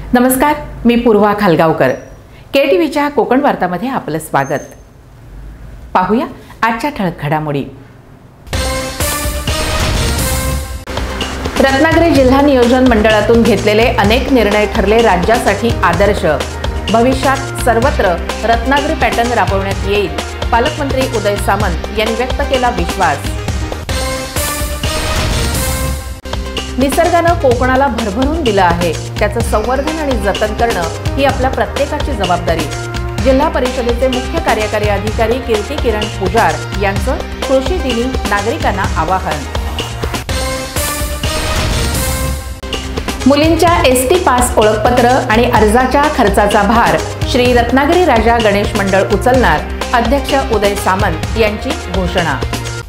नमस्कार, मी पूर्वा खालगावकर. KTVच्या कोकण वार्तामध्ये आपलं स्वागत. पाहूया आजच्या ठळक घडामोडी. रत्नागिरी जिल्हा नियोजन मंडळातून घेतलेले अनेक निर्णय ठरले राज्यासाठी आदर्श. भविष्यात सर्वत्र रत्नागिरी पॅटर्न राबवण्यात येईल. पालकमंत्री उदय सामंत यांनी व्यक्त केला विश्वास. निसर्गानं कोकणाला भरभरून दिलं आहे, त्याचं संवर्धन आणि जतन करणं ही आपल्या प्रत्येकाची जबाबदारी. जिल्हा परिषदेचे मुख्य कार्यकारी अधिकारी कीर्ती किरण पुजार यांचं कृषी दिनी नागरिकांना आवाहन. मुलींच्या ST पास ओळखपत्र आणि अर्जाच्या खर्चाचा भार श्री रत्नागिरी राजा गणेश मंडळ उचलणार, अध्यक्ष उदय सामंत यांची घोषणा.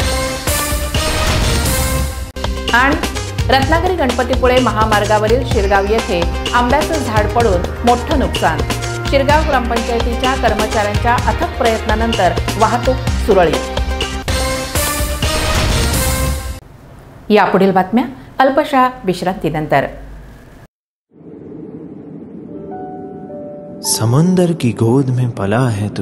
आणि रत्नागिरी गणपतीपुळे महामार्गावरील शिरगाव येथे आंब्याचं झाड पडून मोठं नुकसान. शिरगाव ग्रामपंचायतीच्या कर्मचाऱ्यांच्या अथक प्रयत्नानंतर वाहतूक सुरळीत. यापुढील बातम्या अल्पशा विश्रांतीनंतर. समंदर की गोद में पला है तू,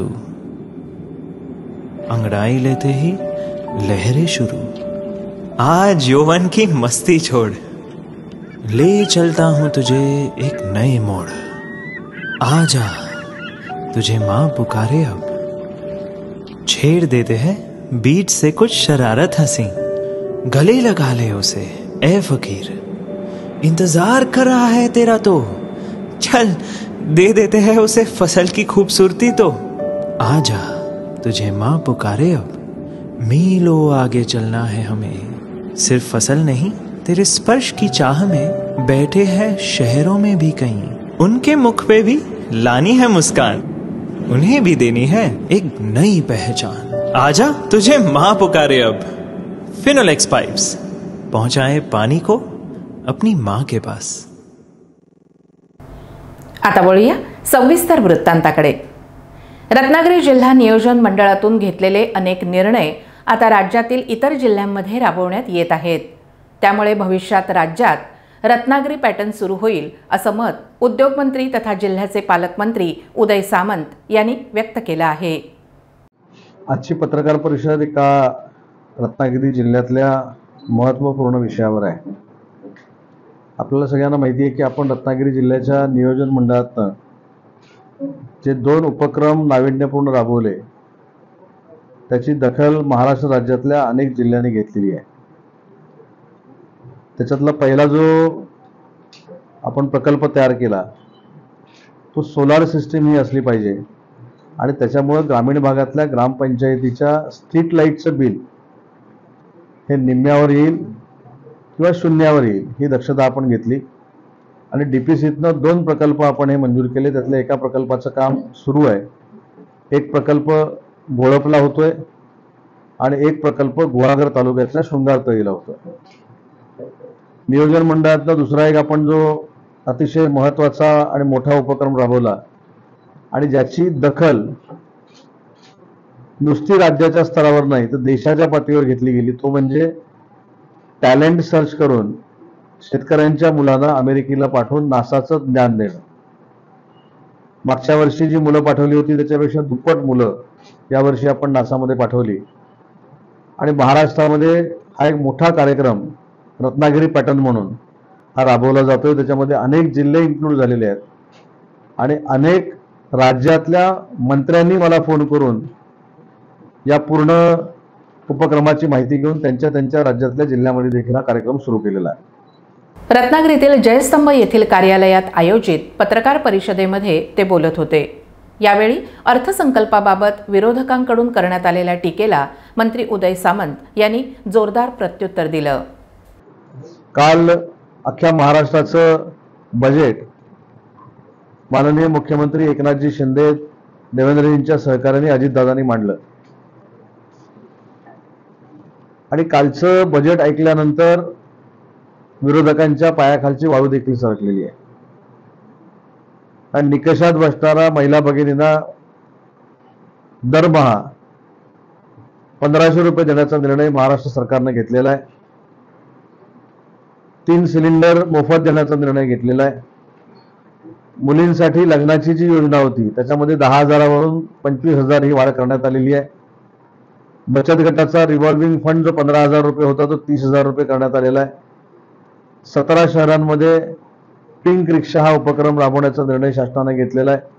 अंगड़ाई लेते ही लहरें शुरू. आज यौवन की मस्ती छोड़, ले चलता हूं तुझे एक नए मोड़. आजा तुझे मां पुकारे अब, छेड़ देते हैं बीच से कुछ शरारत हंसी. गले लगा ले उसे ए फकीर, इंतजार कर रहा है तेरा तो. चल दे देते हैं उसे फसल की खूबसूरती तो. आजा तुझे मां पुकारे अब, मीलों आगे चलना है हमें. सिर्फ फसल नहीं, तेरे स्पर्श की चाह में बैठे हैं शहरों में भी कहीं. उनके मुख पे भी लानी है मुस्कान, उन्हें भी देनी है एक नई पहचान. आजा तुझे मां पुकारे अब. फिनोलेक्स पाइप्स पहुंचाए पानी को अपनी मां के पास. आता वळूया सविस्तर वृत्तांताकडे. रत्नागिरी जिल्हा नियोजन मंडळातून घेतलेले अनेक निर्णय आता राज्यातील इतर जिल्ह्यांमध्ये राबवण्यात येत आहेत. त्यामुळे भविष्यात राज्यात रत्नागिरी पॅटर्न सुरू होईल, असं मत उद्योगमंत्री तथा जिल्ह्याचे पालकमंत्री उदय सामंत यांनी व्यक्त केलं आहे. आजची पत्रकार परिषद एका रत्नागिरी जिल्ह्यातल्या महत्त्वपूर्ण विषयावर आहे. आपल्याला सगळ्यांना माहिती आहे की आपण रत्नागिरी जिल्ह्याच्या नियोजन मंडळातनं जे 2 उपक्रम नाविन्यपूर्ण राबवले, त्याची दखल महाराष्ट्र राज्यातल्या अनेक जिल्ह्यांनी घेतलेली आहे. त्याच्यातला पहिला जो आपण प्रकल्प तयार केला तो सोलार सिस्टीम ही असली पाहिजे आणि त्याच्यामुळे ग्रामीण भागातल्या ग्रामपंचायतीच्या स्ट्रीट लाईटचं बिल हे निम्म्यावर येईल किंवा शून्यावर येईल, ही दक्षता आपण घेतली. आणि DPCतनं 2 प्रकल्प आपण हे मंजूर केले. त्यातल्या एका प्रकल्पाचं काम सुरू आहे. एक प्रकल्प घोळपला होतोय आणि एक प्रकल्प गुहागर तालुक्यातल्या शृंगारतळीला होतोय. नियोजन मंडळातला दुसरा एक आपण जो अतिशय महत्त्वाचा आणि मोठा उपक्रम राबवला आणि ज्याची दखल नुसती राज्याच्या स्तरावर नाही तर देशाच्या पातळीवर घेतली गेली, तो म्हणजे टॅलेंट सर्च करून शेतकऱ्यांच्या मुलांना अमेरिकेला पाठवून नासाचं ज्ञान देणं. मागच्या वर्षी जी मुलं पाठवली होती त्याच्यापेक्षा दुप्पट मुलं यावर्षी आपण नासामध्ये पाठवली. आणि महाराष्ट्रामध्ये हा एक मोठा कार्यक्रम रत्नागिरी पॅटर्न म्हणून हा राबवला जातोय. त्याच्यामध्ये अनेक जिल्हे इन्क्लूड झालेले आहेत आणि अनेक राज्यातल्या मंत्र्यांनी मला फोन करून या पूर्ण उपक्रमाची माहिती घेऊन त्यांच्या राज्यातल्या जिल्ह्यामध्ये देखील हा कार्यक्रम सुरू केलेला आहे. रत्नागिरीतील जयस्तंभ येथील कार्यालयात आयोजित पत्रकार परिषदेमध्ये ते बोलत होते. यावेळी अर्थसंकल्पाबाबत विरोधकांकडून करण्यात आलेल्या टीकेला मंत्री उदय सामंत यांनी जोरदार प्रत्युत्तर दिलं. काल अख्ख्या महाराष्ट्राचं बजेट माननीय मुख्यमंत्री एकनाथजी शिंदे देवेंद्रजींच्या सहकार्याने अजितदादांनी मांडलं आणि कालचं बजेट ऐकल्यानंतर विरोधकांच्या पायाखालची वाळू देखील सरकलेली आहे. आणि निकषात बसणारा महिला भगिनींना दरमहा 1500 रुपये देण्याचा निर्णय महाराष्ट्र सरकारने घेतलेला आहे. 3 सिलेंडर मोफत देण्याचा निर्णय घेतलेला आहे. मुलींसाठी लग्नाची जी योजना होती त्याच्यामध्ये 10,000वरून 25,000 ही वाढ करण्यात आलेली आहे. बचत गटाचा रिव्हॉल्विंग फंड जो 15,000 रुपये होता तो 30,000 रुपये करण्यात आलेला आहे. 17 शहरांमध्ये पिंक रिक्षा हा उपक्रम राबवण्याचा निर्णय शासनाने घेतलेला आहे.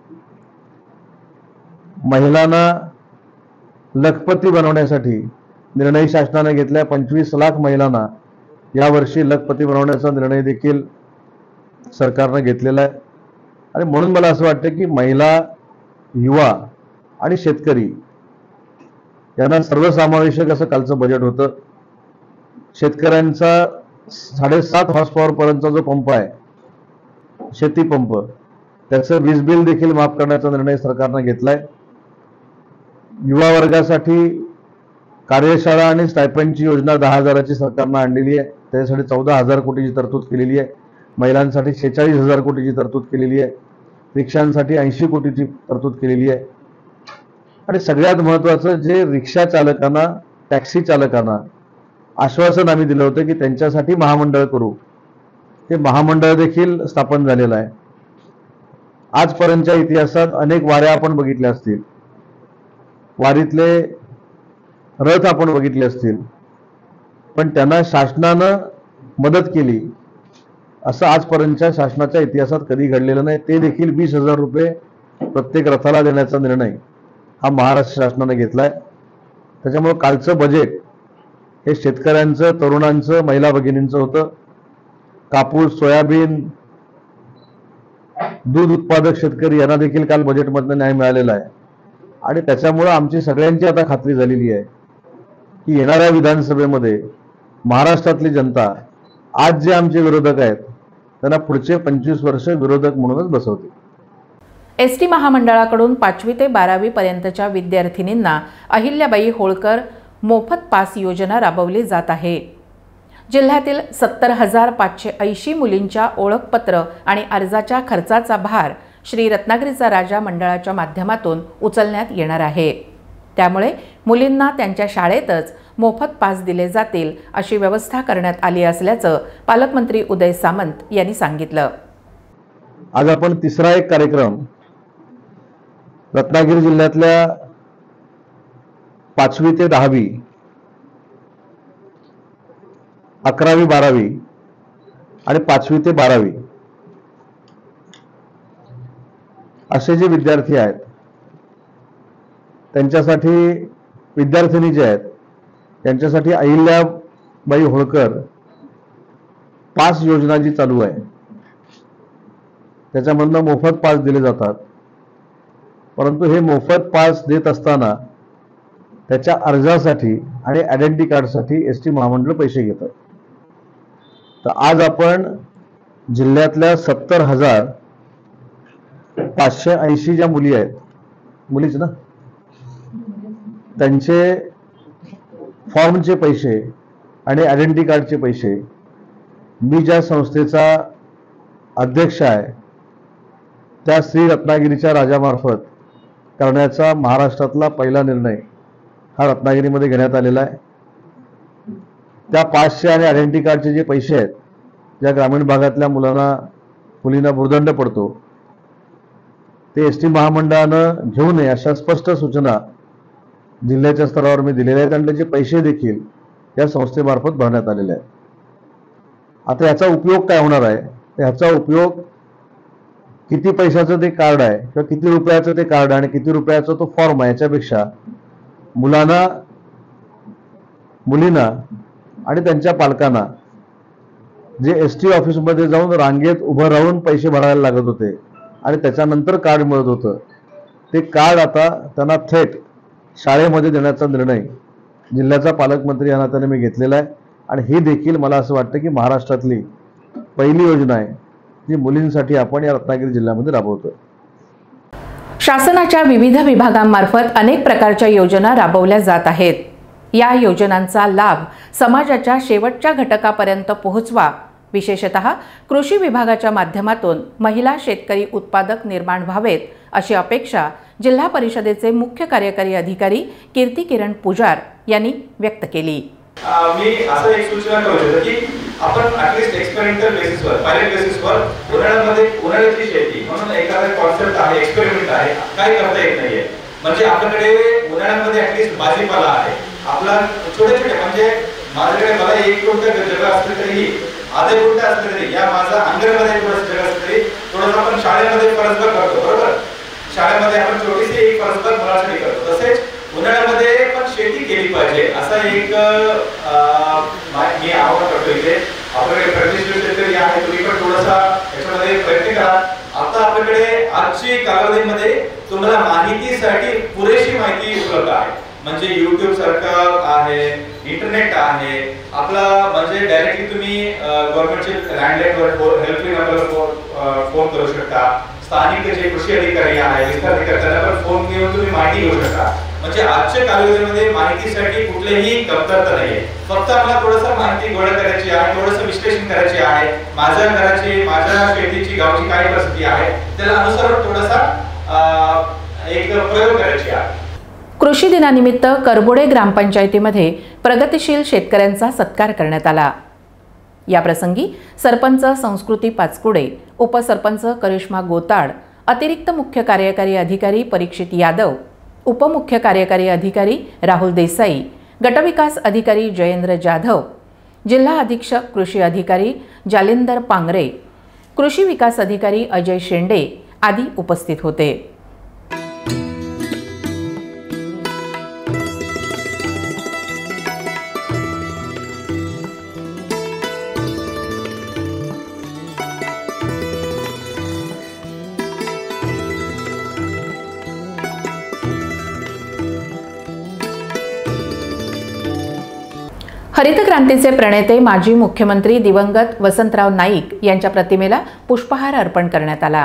महिलांना लखपती बनवण्यासाठी निर्णय शासनाने घेतलाय. 25 लाख महिलांना यावर्षी लखपती बनवण्याचा निर्णय देखील सरकारने घेतलेला आहे. आणि म्हणून मला असं वाटतं की महिला, युवा आणि शेतकरी यांना सर्वसमावेशक असं कालचं बजेट होतं. शेतकऱ्यांचा 7.5 हॉर्स पॉवर पर्यंतचा जो पंप आहे, शेती पंप, त्याचं वीज बिल देखील माफ करण्याचा निर्णय सरकारने घेतलाय. युवा वर्गासाठी कार्यशाळा आणि स्टायपेंडची योजना 10,000ची सरकारने आणलेली आहे. त्याच्यासाठी 14,000 कोटीची तरतूद केलेली आहे. महिलांसाठी 46,000 कोटीची तरतूद केलेली आहे. रिक्षांसाठी 80 कोटीची तरतूद केलेली आहे. आणि सगळ्यात महत्त्वाचं, जे रिक्षा चालकांना, टॅक्सी चालकांना आश्वासन आम्ही दिलं होतं की त्यांच्यासाठी महामंडळ करू, ते महामंडळ देखील स्थापन झालेलं आहे. आजपर्यंतच्या इतिहासात अनेक वाऱ्या आपण बघितल्या असतील, वारीतले रथ आपण बघितले असतील, पण त्यांना शासनानं मदत केली असं आजपर्यंतच्या शासनाच्या इतिहासात कधी घडलेलं नाही. ते देखील 20,000 रुपये प्रत्येक रथाला देण्याचा निर्णय हा महाराष्ट्र शासनाने घेतलाय. त्याच्यामुळे कालचं बजेट हे शेतकऱ्यांचं, तरुणांचं, महिला भगिनींचं होतं. कापूस, सोयाबीन, दूध उत्पादक शेतकरी यांना देखील काल बजेटमधनं न्याय मिळालेला आहे. आणि त्याच्यामुळं आमची सगळ्यांची आता खात्री झालेली आहे की येणाऱ्या विधानसभेमध्ये महाराष्ट्रातली जनता आज जे आमचे विरोधक आहेत त्यांना पुढचे 25 वर्ष विरोधक म्हणूनच बसवते. एसटी महामंडळाकडून 5वी ते 12वी पर्यंतच्या विद्यार्थिनींना अहिल्याबाई होळकर मोफत पास योजना राबवली जात आहे. जिल्ह्यातील 70,580 मुलींच्या ओळखपत्र आणि अर्जाच्या खर्चाचा भार श्री रत्नागिरीचा राजा मंडळाच्या माध्यमातून उचलण्यात येणार आहे. त्यामुळे मुलींना त्यांच्या शाळेतच मोफत पास दिले जातील अशी व्यवस्था करण्यात आली असल्याचं पालकमंत्री उदय सामंत यांनी सांगितलं. आज आपण तिसरा एक कार्यक्रम रत्नागिरी जिल्ह्यातल्या 5वी ते 10वी, 11वी 12वी आणि 5वी ते 12वी असे जे विद्यार्थी आहेत त्यांच्यासाठी, विद्यार्थिनी जे आहेत त्यांच्यासाठी अहिल्याबाई होळकर पास योजना जी चालू आहे त्याच्यामधनं मोफत पास दिले जातात. परंतु हे मोफत पास देत असताना त्याच्या अर्जासाठी आणि आयडेंटिटी कार्डसाठी एसटी महामंडळ पैसे घेतात. तर आज आपण जिल्ह्यातल्या 70,580 ज्या मुली आहेत, मुलीच ना, त्यांचे फॉर्मचे पैसे आणि आयडेंटिटी कार्डचे पैसे मी ज्या संस्थेचा अध्यक्ष आहे त्या श्री रत्नागिरीच्या राजामार्फत करण्याचा महाराष्ट्रातला पहिला निर्णय हा रत्नागिरीमध्ये घेण्यात आलेला आहे. त्या पासचे आणि आयडेंटिटी कार्डचे जे पैसे आहेत, ज्या ग्रामीण भागातल्या मुलींना भुर्दंड पडतो, ते एसटी महामंडळानं घेऊ नये अशा स्पष्ट सूचना जिल्ह्याच्या स्तरावर मी दिलेल्या आहेत आणि त्याचे पैसे देखील या संस्थेमार्फत भरण्यात आलेले आहेत. आता याचा उपयोग काय होणार आहे? ह्याचा उपयोग किती पैशाचं ते कार्ड आहे किंवा किती रुपयाचं ते कार्ड आणि किती रुपयाचा तो फॉर्म आहे याच्यापेक्षा मुलींना आणि त्यांच्या पालकांना जे एसटी ऑफिसमध्ये जाऊन रांगेत उभं राहून पैसे भरायला लागत होते आणि त्याच्यानंतर कार्ड मिळत होतं, ते कार्ड आता त्यांना थेट शाळेमध्ये देण्याचा निर्णय जिल्ह्याचा पालकमंत्री या नात्याने मी घेतलेला आहे. आणि ही देखील मला असं वाटतं की महाराष्ट्रातली पहिली योजना आहे जी मुलींसाठी आपण या रत्नागिरी जिल्ह्यामध्ये राबवतोय. शासनाच्या विविध विभागांमार्फत अनेक प्रकारच्या योजना राबवल्या जात आहेत. या योजनांचा लाभ समाजाच्या शेवटच्या घटकापर्यंत पोहोचवा. विशेषतः कृषी विभागाच्या माध्यमातून महिला शेतकरी उत्पादक निर्माण व्हावेत अशी अपेक्षा जिल्हा परिषदेचे मुख्य कार्यकारी अधिकारी कीर्ती किरण पुजार यांनी व्यक्त केली. मी असं एक सूचना करू इच्छितो की आपण ऍटलीस्ट एक्सपेरिमेंटल बेसिसवर, पायलट बेसिसवर उन्हाळ्याची शेती म्हणून एखादा कॉन्सेप्ट आहे, एक्सपेरिमेंट आहे, काय करता येत नाहीये. म्हणजे आपल्याकडे उन्हाळ्यामध्ये ऍटलीस्ट भाजीपाला आहे आपला, छोटे छोटे म्हणजे माझ्याकडे मला 1 गुंठा जगा असलं तरी, आधे गुंठा असलं तरी, या माझा अंगणमध्ये थोडंसं जगा असलं तरी, थोडंसं आपण शाळेमध्ये परस्पर करतो, बरोबर. शाळेमध्ये आपण छोटीशी एक परस्पर मुलासाठी करतो, तसेच उन्हाळ्यामध्ये पण शेती केली पाहिजे असा एक मी आवाहन करतो. इथे आपल्याकडे प्रतिष्ठित शेतकरी आहे, तुम्ही पण थोडासा याच्यामध्ये प्रयत्न करा. आता आपल्याकडे आजची कालावधीमध्ये तुम्हाला माहितीसाठी पुरेशी माहिती उपलब्ध आहे. म्हणजे YouTube सारखं आहे, इंटरनेट आहे आपला, म्हणजे डायरेक्टली तुम्ही गव्हर्नमेंटचे लँडलाईनवर हेल्पलाईन नंबरवर फोन करू शकता. स्थानिक जे कृषी अधिकारी आहे, विस्तार अधिकारी त्यांना पण फोन घेऊन तुम्ही माहिती घेऊ शकता. म्हणजे आजच्या कालावधीमध्ये माहितीसाठी कुठलीही कमतरता नाहीये. फक्त आपल्याला थोडंसं माहिती गोळा करायची आहे, थोडंसं विश्लेषण करायचे आहे. माझ्या घराची, माझ्या शेतीची, गावची काय परिस्थिती आहे त्याला अनुसरून थोडासा एक प्रयोग करायची आहे. कृषी दिनानिमित्त करबोडे ग्रामपंचायतीमध्ये प्रगतिशील शेतकऱ्यांचा सत्कार करण्यात आला. या प्रसंगी सरपंच संस्कृती पाचकुडे, उपसरपंच करिश्मा गोताड, अतिरिक्त मुख्य कार्यकारी अधिकारी परीक्षित यादव, उपमुख्य कार्यकारी अधिकारी राहुल देसाई, गटविकास अधिकारी जयेंद्र जाधव, जिल्हा अधीक्षक कृषी अधिकारी जालिंदर पांगरे, कृषी विकास अधिकारी अजय शेंडे आदी उपस्थित होते. हरित क्रांतीचे प्रणेते माजी मुख्यमंत्री दिवंगत वसंतराव नाईक यांच्या प्रतिमेला पुष्पहार अर्पण करण्यात आला.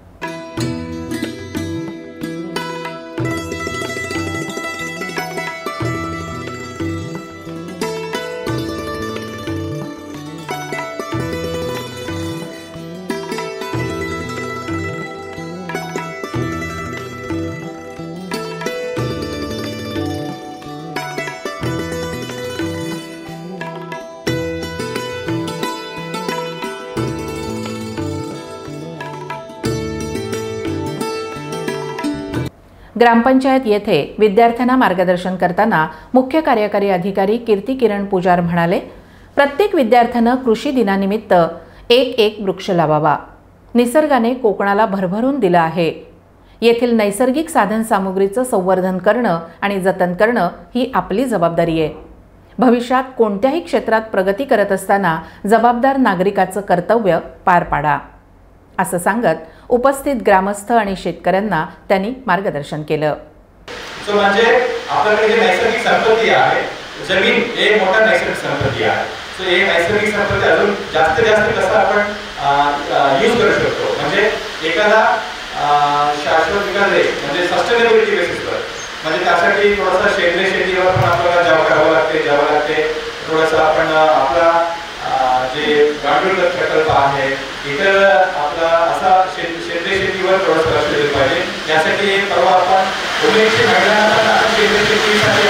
ग्रामपंचायत येथे विद्यार्थ्यांना मार्गदर्शन करताना मुख्य कार्यकारी अधिकारी कीर्ती किरण पुजार म्हणाले, प्रत्येक विद्यार्थ्यानं कृषी दिनानिमित्त एक वृक्ष लावावा. निसर्गाने कोकणाला भरभरून दिलं आहे. येथील नैसर्गिक साधन सामुग्रीचं संवर्धन करणं आणि जतन करणं ही आपली जबाबदारी आहे. भविष्यात कोणत्याही क्षेत्रात प्रगती करत असताना जबाबदार नागरिकाचं कर्तव्य पार पाडा, असं सांगत उपस्थित ग्रामस्थ आणि शेतकऱ्यांना त्यांनी मार्गदर्शन केलं. म्हणजे आपल्याकडे जे नैसर्गिक संपत्ती आहे, जमीन हे मोठा नैसर्गिक संपत्ती आहे. सो हे नैसर्गिक संपत्ती अजून जास्तीत जास्त कसं आपण यूज करू शकतो. म्हणजे एखादा शाश्वत विकास म्हणजे सस्टेनेबिलिटी बेसिसवर, म्हणजे त्यासाठी थोडासा सेंद्रिय शेतीवर पण आपल्याला जावं लागते. थोडंसं आपण आपला जे गांडूळ प्रकल्प आहे इतर आपला असा सेंद्रिय शेतीवर थोडंसं लक्ष दिलं पाहिजे. यासाठी परवा आपण 1900 महिलांना आपण सेंद्रिय शेतीसाठी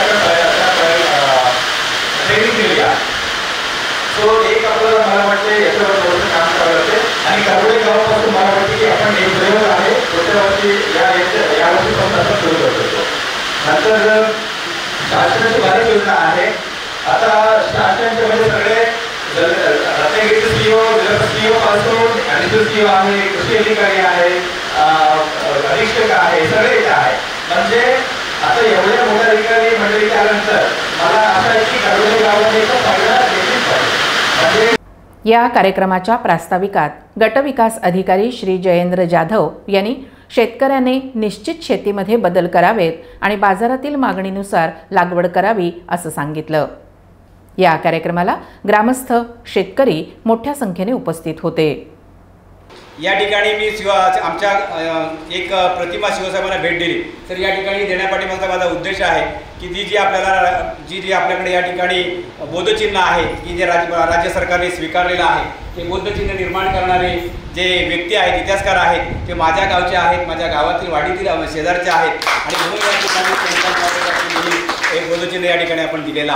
ट्रेनिंग दिली आहे. सो एक आपल्याला मला वाटते याच्यावर थोडंसं काम करावं लागते. आणि करबोडे गावापासून मला वाटते की आपण एक प्रयोग आहे पुढच्या वर्षी यावर्षी पण आपण सुरू करतो. नंतर शासनाची बऱ्याच योजना आहे. आता शासनाचे म्हणजे सगळे रत्नागिरीचे सीओ पासून ऍडिशनल सीओ आहे, कृषी अधिकारी आहे, अधीक्षक आहे, सगळे इथे आहे. म्हणजे आता एवढ्या मोठ्या अधिकारी मंडळी आल्यानंतर मला आशा आहे की करबोडे गावामध्ये फायदा देखील पाहिजे. या कार्यक्रमाच्या प्रास्ताविकात गटविकास अधिकारी श्री जयेंद्र जाधव यांनी शेतकऱ्याने निश्चित शेतीमध्ये बदल करावेत आणि बाजारातील मागणीनुसार लागवड करावी असं सांगितलं. या कार्यक्रमाला ग्रामस्थ, शेतकरी मोठ्या संख्येने उपस्थित होते. या ठिकाणी मी आमच्या एक प्रतिमा शिवसाहेबांना भेट दिली. तर या ठिकाणी देण्यापाठीमागचा माझा उद्देश आहे की जी आपल्याकडे या ठिकाणी बोधचिन्ह आहे की जे राज्य सरकारने स्वीकारलेलं आहे, ते बोधचिन्ह निर्माण करणारे जे व्यक्ती आहेत, इतिहासकार आहेत, ते माझ्या गावचे आहेत, माझ्या गावातील वाडीतील शेजारचे आहेत. आणि म्हणून या ठिकाणी एक बोधचिन्ह या ठिकाणी आपण दिलेलं आहे.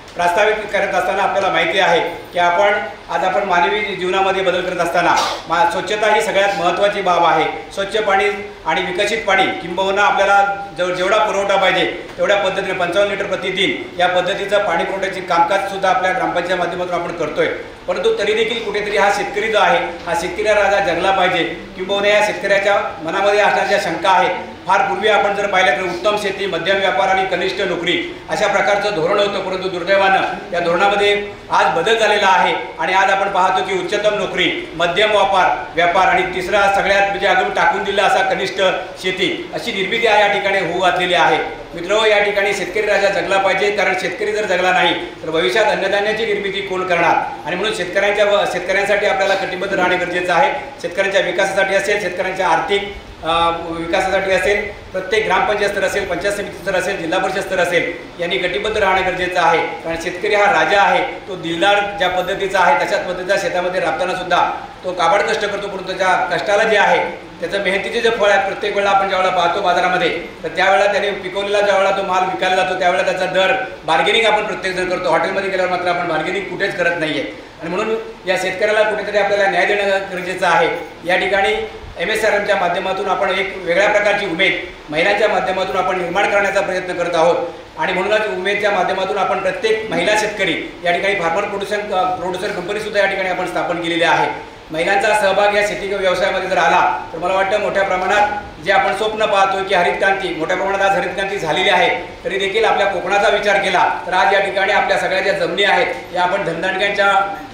प्रास्ताविक करत असताना आपल्याला माहिती आहे की आज आपण मानवी जीवनामध्ये बदल करत असताना स्वच्छता ही सगळ्यात महत्त्वाची बाब आहे. स्वच्छ पाणी आणि विकसित पाणी किंबहुना आपल्याला जेवढा पुरवठा पाहिजे तेवढ्या पद्धतीने 55 लिटर प्रतिदिन या पद्धतीचं पाणी पुरवठ्याचे कामकाजसुद्धा आपल्या ग्रामपंचायत माध्यमातून आपण करतोय. परंतु तरी देखील कुठेतरी हा शेतकरी जो आहे हा शेतकरी राजा जगला पाहिजे किंबहुना या शेतकऱ्याच्या मनामध्ये असणाऱ्या शंका आहेत. फार पूर्वी आपण जर पाहिलं तर उत्तम शेती, मध्यम व्यापार आणि कनिष्ठ नोकरी अशा प्रकारचं धोरण होतं. परंतु दुर्दैवानं या धोरणामध्ये आज बदल झालेला आहे आणि आज आपण पाहतो की उच्चतम नोकरी, मध्यम व्यापार आणि तिसरा सगळ्यात म्हणजे अगदी टाकून दिला असा कनिष्ठ शेती अशी निर्मिती या ठिकाणी होऊ घातलेली आहे. मित्रांनो, या ठिकाणी शेतकरी राजा जगला पाहिजे, कारण शेतकरी जर जगला नाही तर भविष्यात अन्नधान्याची निर्मिती कोण करणार. आणि म्हणून शेतकऱ्यांसाठी आपल्याला कटिबद्ध राहणे गरजेचं आहे. शेतकऱ्यांच्या विकासासाठी असेल, शेतकऱ्यांच्या आर्थिक विकासासाठी असेल, प्रत्येक ग्रामपंचायत स्तर असेल, पंचायत समिती स्तर असेल, जिल्हा परिषद स्तर असेल, यांनी कटिबद्ध राहणे गरजेचं आहे. कारण शेतकरी हा राजा आहे. तो दिलदार ज्या पद्धतीचा आहे तशाच पद्धतीचा शेतामध्ये राबताना सुद्धा तो काबाड कष्ट करतो. परंतु त्याच्या कष्टाला जे आहे त्याचं मेहनतीचे जे फळ आहे प्रत्येक वेळेला आपण ज्यावेळेला पाहतो बाजारामध्ये तर त्यावेळेला त्याने पिकवलेला ज्यावेळेला तो माल विकायला जातो त्यावेळेला त्याचा दर बार्गेनिंग आपण प्रत्येकजण करतो. हॉटेलमध्ये गेल्यावर मात्र आपण बार्गेनिंग कुठेच करत नाहीये. आणि म्हणून या शेतकऱ्याला कुठेतरी आपल्याला न्याय देणं गरजेचं आहे. या ठिकाणी MSRMच्या माध्यमातून आपण एक वेगळ्या प्रकारची उमेद महिलांच्या माध्यमातून आपण निर्माण करण्याचा प्रयत्न करत आहोत. आणि म्हणूनच उमेदच्या माध्यमातून आपण प्रत्येक महिला शेतकरी या ठिकाणी फार्मर प्रोड्युसर कंपनीसुद्धा या ठिकाणी आपण स्थापन केलेली आहे. महिलांचा सहभाग या शेती व्यवसायामध्ये जर आला तर मला वाटतं मोठ्या प्रमाणात जे आपण स्वप्न पाहतो की हरित क्रांती, मोठ्या प्रमाणात आज हरित क्रांती झालेली आहे. तरी देखील आपल्या कोकणाचा विचार केला तर आज या ठिकाणी आपल्या सगळ्या ज्या जमिनी आहेत या आपण धनदांडक्यांच्या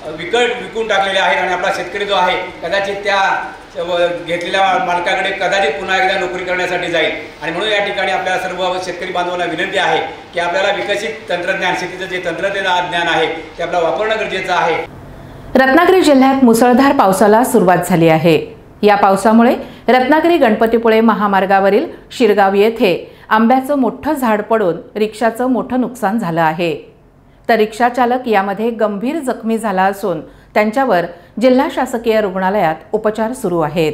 विकून टाकलेल्या आहेत. आणि आपला शेतकरी जो आहे कदाचित त्या घेतलेल्या मालकाकडे कदाचित पुन्हा एकदा नोकरी करण्यासाठी जाईल. आणि म्हणून या ठिकाणी आपल्या सर्व शेतकरी बांधवांना विनंती आहे की आपल्याला विकसित तंत्रज्ञान, शेतीचं जे तंत्रज्ञान आहे ते आपल्याला वापरणं गरजेचं आहे. रत्नागिरी जिल्ह्यात मुसळधार पावसाला सुरुवात झाली आहे. या पावसामुळे रत्नागिरी गणपतीपुळे महामार्गावरील शिरगाव येथे आंब्याचं मोठं झाड पडून रिक्षाचं मोठं नुकसान झालं आहे. तर रिक्षा चालक यामध्ये गंभीर जखमी झाला असून त्यांच्यावर जिल्हा शासकीय रुग्णालयात उपचार सुरू आहेत.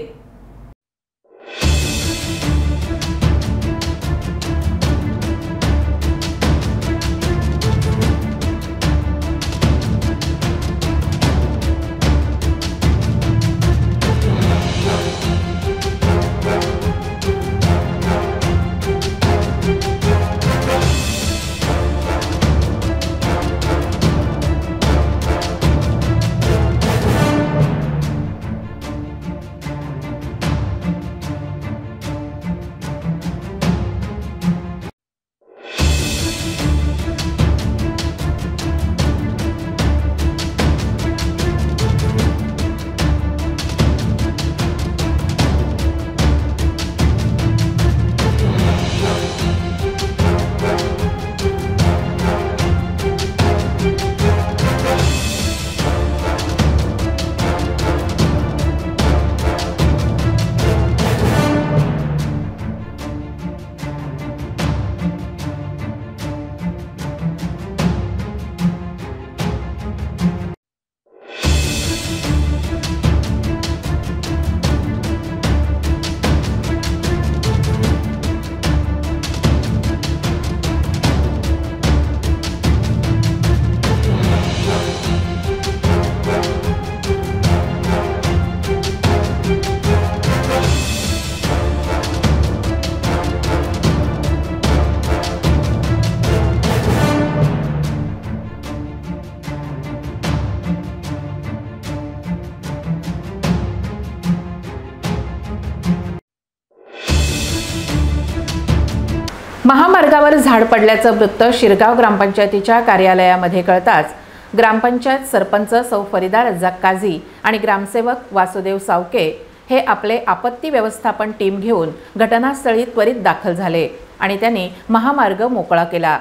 महामार्गावर झाड पडल्याचं वृत्त शिरगाव ग्रामपंचायतीच्या कार्यालयामध्ये कळताच ग्रामपंचायत सरपंच सौ फरीदा रज्जाक काझी आणि ग्रामसेवक वासुदेव सावके हे आपले आपत्ती व्यवस्थापन टीम घेऊन घटनास्थळी त्वरित दाखल झाले आणि त्यांनी महामार्ग मोकळा केला.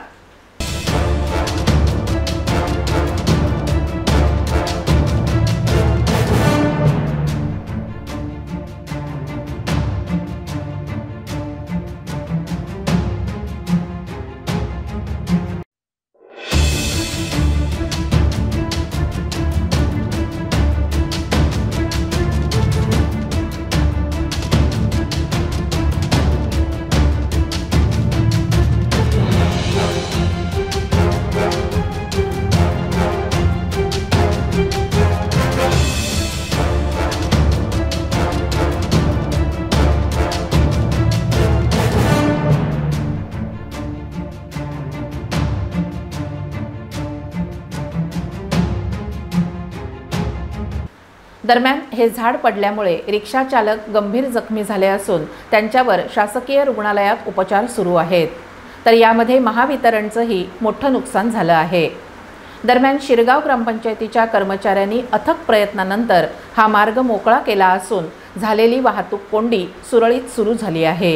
दरम्यान हे झाड पडल्यामुळे रिक्षा चालक गंभीर जखमी झाले असून त्यांच्यावर शासकीय रुग्णालयात उपचार सुरू आहेत। तर यामध्ये महावितरणचंही मोठं नुकसान झालं आहे। दरम्यान शिरगाव ग्रामपंचायतीच्या कर्मचाऱ्यांनी अथक प्रयत्नानंतर हा मार्ग मोकळा केला असून झालेली वाहतूक कोंडी सुरळीत सुरू झाली आहे।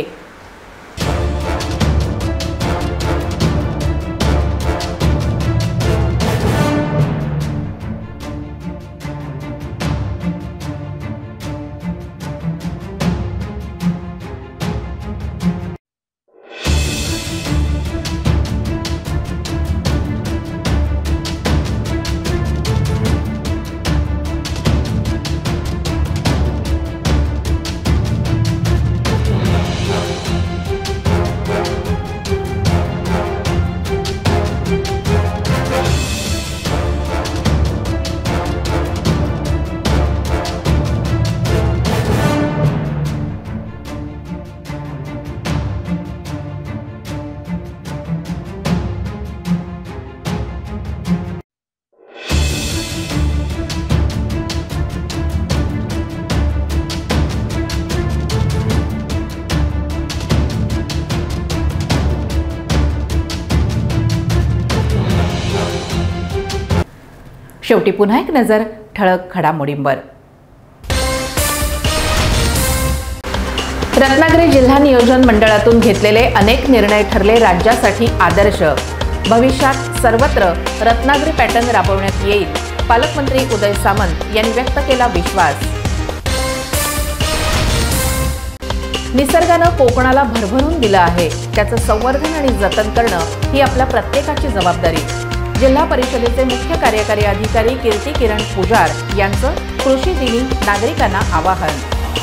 शेवटी पुन्हा एक नजर ठळक घडामोडींवर। रत्नागिरी जिल्हा नियोजन मंडळातून घेतलेले अनेक निर्णय ठरले राज्यासाठी आदर्श। भविष्यात सर्वत्र रत्नागिरी पॅटर्न राबवण्यात येईल, पालकमंत्री उदय सामंत यांनी व्यक्त केला विश्वास। निसर्गानं कोकणाला भरभरून दिलं आहे, त्याचं संवर्धन आणि जतन करणं ही आपल्या प्रत्येकाची जबाबदारी। जिल्हा परिषदेचे मुख्य कार्यकारी अधिकारी कीर्ती किरण पुजार यांचं कृषी दिनी नागरिकांना आवाहन।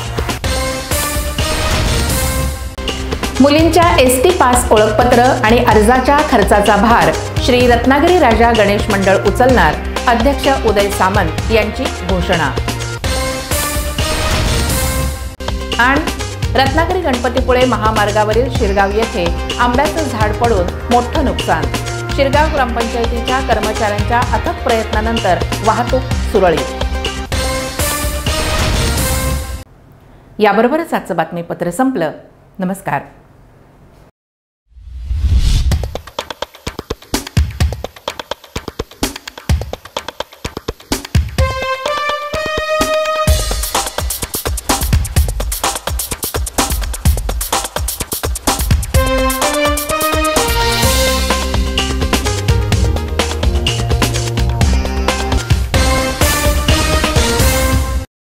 मुलींच्या एसटी पास ओळखपत्र आणि अर्जाच्या खर्चाचा भार श्री रत्नागिरी राजा गणेश मंडळ उचलणार, अध्यक्ष उदय सामंत यांची घोषणा। आणि रत्नागिरी गणपतीपुळे महामार्गावरील शिरगाव येथे आंब्याचं झाड पडून मोठं नुकसान। शिरगाव ग्रामपंचायतीच्या कर्मचाऱ्यांच्या अथक प्रयत्नानंतर वाहतूक सुरळीत। याबरोबरच आजचं बातमीपत्र संपलं। नमस्कार।